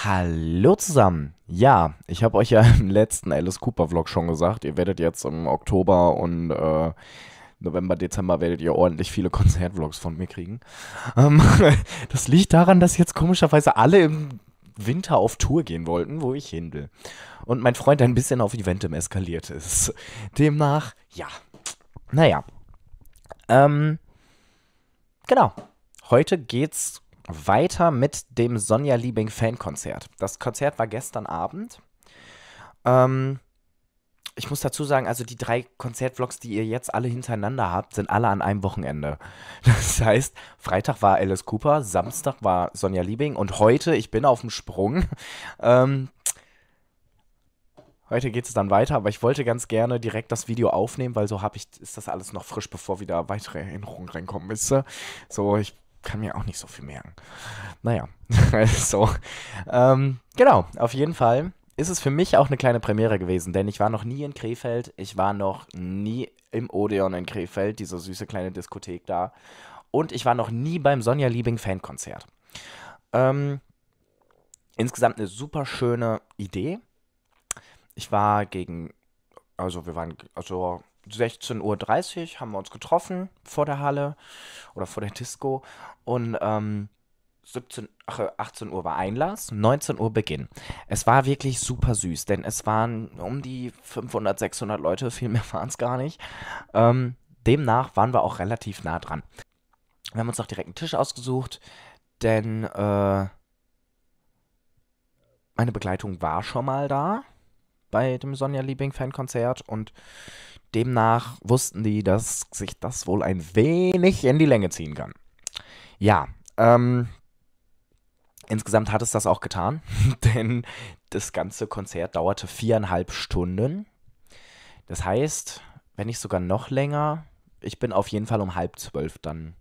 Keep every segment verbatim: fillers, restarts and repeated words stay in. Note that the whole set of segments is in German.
Hallo zusammen. Ja, ich habe euch ja im letzten Alice Cooper Vlog schon gesagt, ihr werdet jetzt im Oktober und äh, November, Dezember werdet ihr ordentlich viele Konzertvlogs von mir kriegen. Ähm, das liegt daran, dass jetzt komischerweise alle im Winter auf Tour gehen wollten, wo ich hin will. Und mein Freund ein bisschen auf Eventem eskaliert ist. Demnach, ja. Naja. Ähm, genau. Heute geht's weiter mit dem Sonja Liebing Fankonzert. Das Konzert war gestern Abend. Ähm, ich muss dazu sagen, also die drei Konzertvlogs, die ihr jetzt alle hintereinander habt, sind alle an einem Wochenende. Das heißt, Freitag war Alice Cooper, Samstag war Sonja Liebing und heute, ich bin auf dem Sprung, ähm, heute geht es dann weiter, aber ich wollte ganz gerne direkt das Video aufnehmen, weil so habe ich, ist das alles noch frisch, bevor wieder weitere Erinnerungen reinkommen, wisst ihr? So, ich kann mir auch nicht so viel merken. Naja, so. Ähm, genau, auf jeden Fall ist es für mich auch eine kleine Premiere gewesen, denn ich war noch nie in Krefeld, ich war noch nie im Odeon in Krefeld, diese süße kleine Diskothek da, und ich war noch nie beim Sonja Liebing Fankonzert. Ähm, insgesamt eine super schöne Idee. Ich war gegen, also wir waren, also sechzehn Uhr dreißig haben wir uns getroffen vor der Halle oder vor der Disco und ähm, siebzehn, ach, achtzehn Uhr war Einlass, neunzehn Uhr Beginn. Es war wirklich super süß, denn es waren um die fünfhundert, sechshundert Leute, viel mehr waren es gar nicht. Ähm, demnach waren wir auch relativ nah dran. Wir haben uns auch direkt einen Tisch ausgesucht, denn äh, meine Begleitung war schon mal da bei dem Sonja Liebing Fankonzert und demnach wussten die, dass sich das wohl ein wenig in die Länge ziehen kann. Ja, ähm, insgesamt hat es das auch getan, denn das ganze Konzert dauerte viereinhalb Stunden. Das heißt, wenn nicht sogar noch länger, ich bin auf jeden Fall um halb zwölf dann.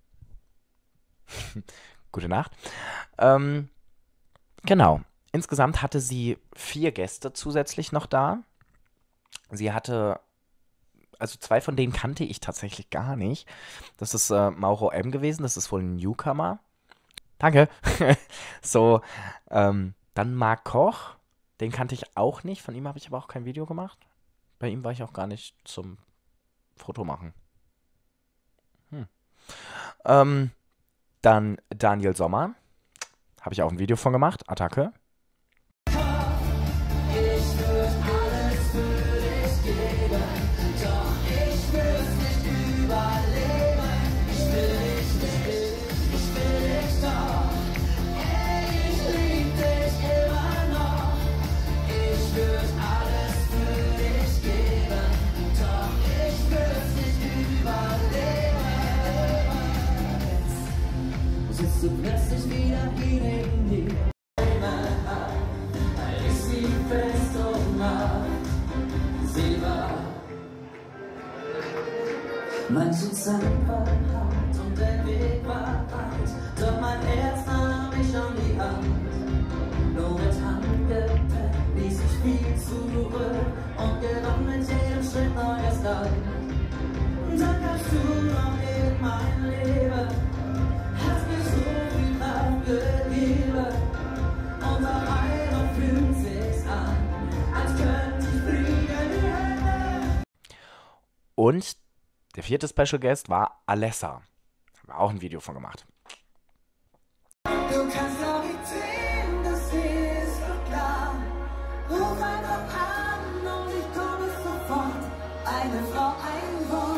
Gute Nacht. Ähm, genau. Insgesamt hatte sie vier Gäste zusätzlich noch da. Sie hatte, also zwei von denen kannte ich tatsächlich gar nicht. Das ist äh, Mauro M. gewesen, das ist wohl ein Newcomer. Danke. So, ähm, dann Marc Koch, den kannte ich auch nicht, von ihm habe ich aber auch kein Video gemacht. Bei ihm war ich auch gar nicht zum Foto machen. Hm. Ähm, dann Daniel Sommer, habe ich auch ein Video von gemacht, Attacke. Du plötzlich wieder hier neben dir. Ich sie fest und nah. Sie war manchen Sand war hart und der Weg war weit. Doch mein Herz nahm mich an die Hand. Nur mit Handgepäck ließ ich viel zurück und gewann mit jedem Schritt neues Land. Dann kamst du noch in mein Leben. Gegeben. Und auf einmal fühlt sich's an, als könnte ich fliegen die Hände. Und der vierte Special Guest war Alessa. Haben wir auch ein Video von gemacht. Du kannst auch nicht sehen, das ist doch klar. Ruf einfach an und ich komme sofort. Eine Frau, ein Wort.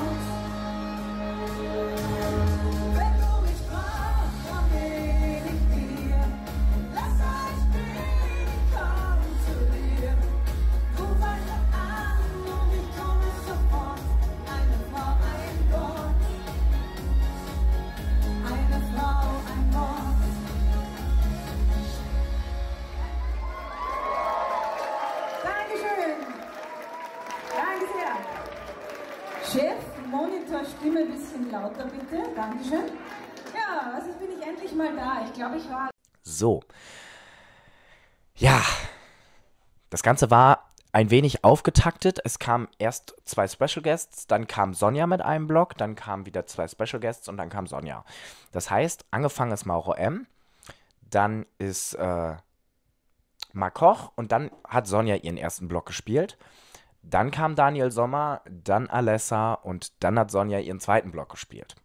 Chef, Monitor, Stimme ein bisschen lauter bitte. Dankeschön. Ja, also bin ich endlich mal da. Ich glaube, ich war... So. Ja. Das Ganze war ein wenig aufgetaktet. Es kamen erst zwei Special Guests, dann kam Sonja mit einem Blog, dann kamen wieder zwei Special Guests und dann kam Sonja. Das heißt, angefangen ist Mauro M., dann ist äh, Marc Koch und dann hat Sonja ihren ersten Block gespielt. Dann kam Daniel Sommer, dann Alessa und dann hat Sonja ihren zweiten Block gespielt.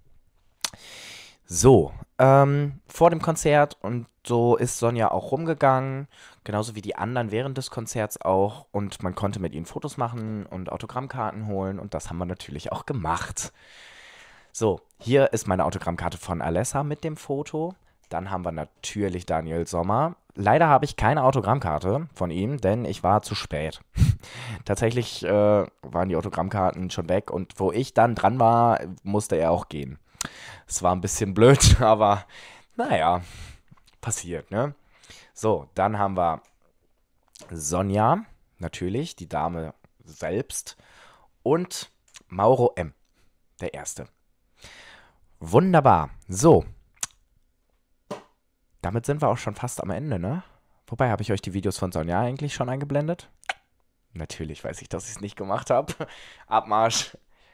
So, ähm, vor dem Konzert und so ist Sonja auch rumgegangen, genauso wie die anderen während des Konzerts auch. Und man konnte mit ihnen Fotos machen und Autogrammkarten holen und das haben wir natürlich auch gemacht. So, hier ist meine Autogrammkarte von Alessa mit dem Foto. Dann haben wir natürlich Daniel Sommer. Leider habe ich keine Autogrammkarte von ihm, denn ich war zu spät. Tatsächlich äh, waren die Autogrammkarten schon weg und wo ich dann dran war, musste er auch gehen. Es war ein bisschen blöd, aber naja, passiert, ne? So, dann haben wir Sonja, natürlich, die Dame selbst, und Mauro M., der Erste. Wunderbar. So, damit sind wir auch schon fast am Ende, ne? Wobei, habe ich euch die Videos von Sonja eigentlich schon eingeblendet? Natürlich weiß ich, dass ich es nicht gemacht habe. Abmarsch.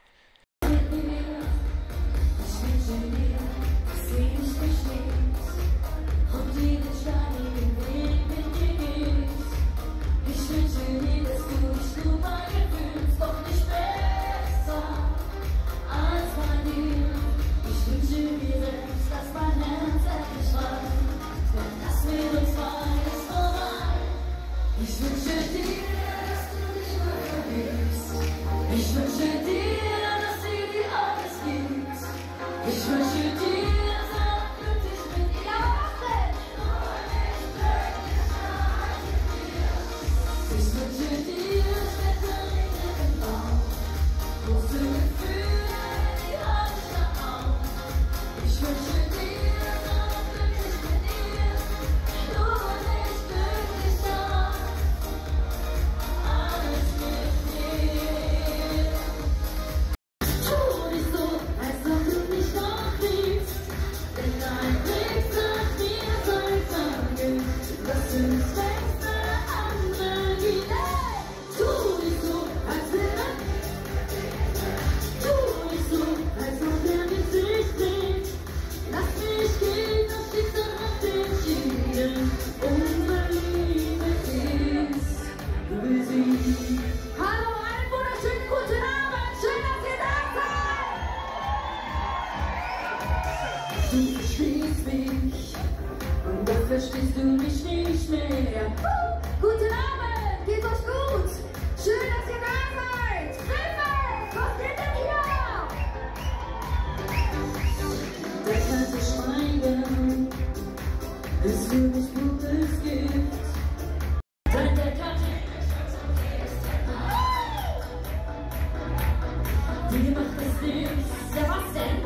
Ich wünsche dir, dass sie dir alles gibt. Ich wünsche dir, sei glücklich mit ihr. Ich wünsche dir, Schmetterlinge im Bauch, große Gefühle in die Augen auf. Ich wünsche dir, sei glücklich mit ihr, nur nicht glücklich sein. Alles mit mir. Du verstehst mich und dann verstehst du mich nicht mehr. Uh, guten Abend, geht euch gut? Schön, dass ihr da seid. Hilfe, was geht denn hier? Das ganze Schweigen ist für mich gutes Gift. Seit der Karte, die macht es nichts. Ja, was denn?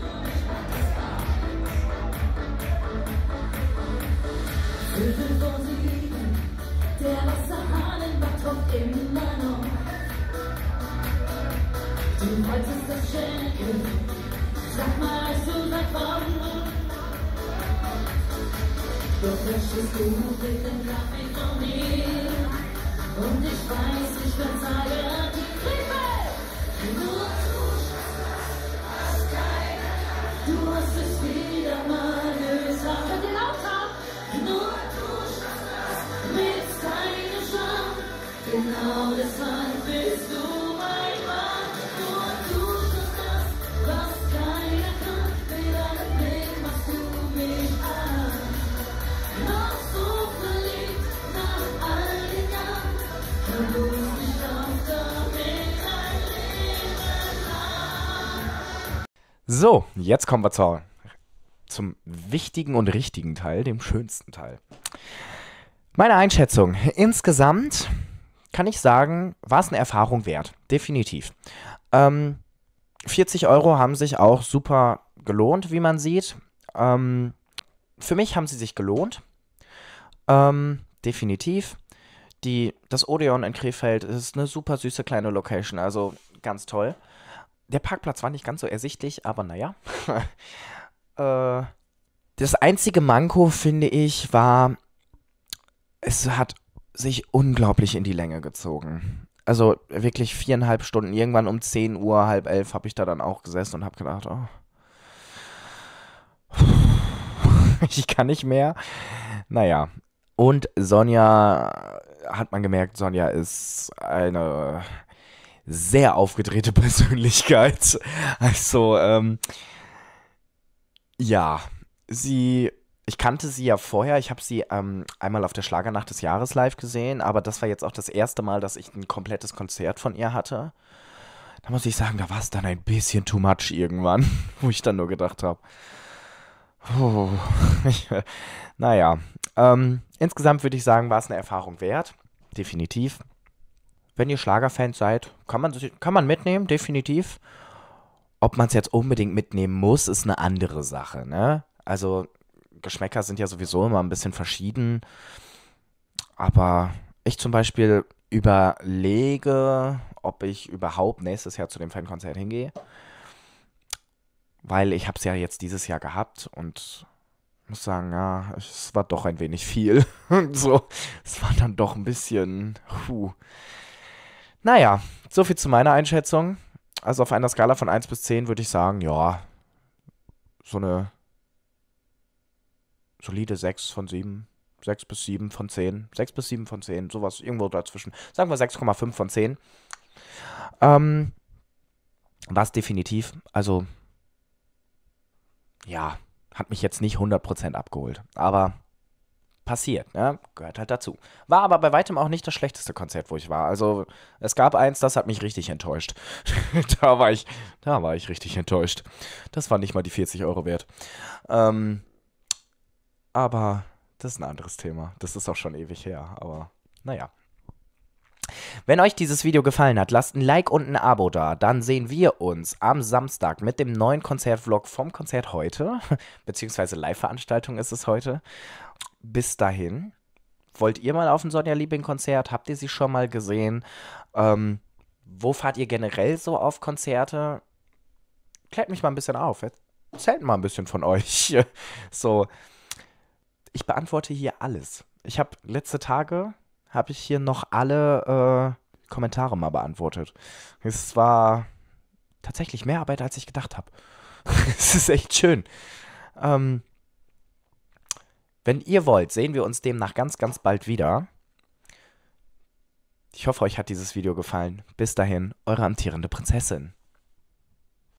Viertel vor sieben, der Wasserhahnenbach tropft immer noch. Du wolltest das schenken, sag mal, hast du seit wann? Doch möchtest du mit dem Kaffee von mir. Und ich weiß, ich verzeihe die Briefe. Nur du hast keine Kraft. Du hast es wieder mal gesagt. Hört ihr lauter? Nur genau deshalb bist du mein Mann. Nur du schaffst das, was keiner kann. Mit deinem Blick machst du mich an. Noch so verliebt nach all den Jahren. Kann du es nicht auf damit ein Leben lang. So, jetzt kommen wir zur, zum wichtigen und richtigen Teil, dem schönsten Teil. Meine Einschätzung. Insgesamt kann ich sagen, war es eine Erfahrung wert. Definitiv. Ähm, vierzig Euro haben sich auch super gelohnt, wie man sieht. Ähm, für mich haben sie sich gelohnt. Ähm, definitiv. Die, das Odeon in Krefeld ist eine super süße kleine Location, also ganz toll. Der Parkplatz war nicht ganz so ersichtlich, aber naja. äh, das einzige Manko, finde ich, war, es hat sich unglaublich in die Länge gezogen. Also wirklich viereinhalb Stunden. Irgendwann um zehn Uhr, halb elf habe ich da dann auch gesessen und habe gedacht, oh, ich kann nicht mehr. Naja, Und Sonja, hat man gemerkt, Sonja ist eine sehr aufgedrehte Persönlichkeit. Also, ähm, ja, sie, ich kannte sie ja vorher. Ich habe sie ähm, einmal auf der Schlagernacht des Jahres live gesehen, aber das war jetzt auch das erste Mal, dass ich ein komplettes Konzert von ihr hatte. Da muss ich sagen, da war es dann ein bisschen too much irgendwann, wo ich dann nur gedacht habe, oh, ich, naja, ähm, insgesamt würde ich sagen, war es eine Erfahrung wert, definitiv. Wenn ihr Schlagerfans seid, kann man, sich- kann man mitnehmen, definitiv. Ob man es jetzt unbedingt mitnehmen muss, ist eine andere Sache, ne? Also, Geschmäcker sind ja sowieso immer ein bisschen verschieden, aber ich zum Beispiel überlege, ob ich überhaupt nächstes Jahr zu dem Fankonzert hingehe, weil ich habe es ja jetzt dieses Jahr gehabt und muss sagen, ja, es war doch ein wenig viel. So, es war dann doch ein bisschen, puh. Naja, so viel zu meiner Einschätzung. Also auf einer Skala von eins bis zehn würde ich sagen, ja, so eine solide sechs von sieben, sechs bis sieben von zehn, sechs bis sieben von zehn, sowas irgendwo dazwischen. Sagen wir sechs Komma fünf von zehn. Ähm, was definitiv, also ja, hat mich jetzt nicht hundert Prozent abgeholt, aber passiert, ne? Gehört halt dazu. War aber bei weitem auch nicht das schlechteste Konzert, wo ich war. Also es gab eins, das hat mich richtig enttäuscht. Da war ich, da war ich richtig enttäuscht. Das war nicht mal die vierzig Euro wert. Ähm, aber das ist ein anderes Thema. Das ist auch schon ewig her, aber naja. Wenn euch dieses Video gefallen hat, lasst ein Like und ein Abo da. Dann sehen wir uns am Samstag mit dem neuen Konzertvlog vom Konzert heute. Beziehungsweise Live-Veranstaltung ist es heute. Bis dahin. Wollt ihr mal auf ein Sonja Liebing-Konzert? Habt ihr sie schon mal gesehen? Ähm, wo fahrt ihr generell so auf Konzerte? Klärt mich mal ein bisschen auf. Erzählt mal ein bisschen von euch. So, ich beantworte hier alles. Ich habe letzte Tage habe ich hier noch alle äh, Kommentare mal beantwortet. Es war tatsächlich mehr Arbeit, als ich gedacht habe. Es ist echt schön. Ähm, wenn ihr wollt, sehen wir uns demnach ganz, ganz bald wieder. Ich hoffe, euch hat dieses Video gefallen. Bis dahin, eure amtierende Prinzessin.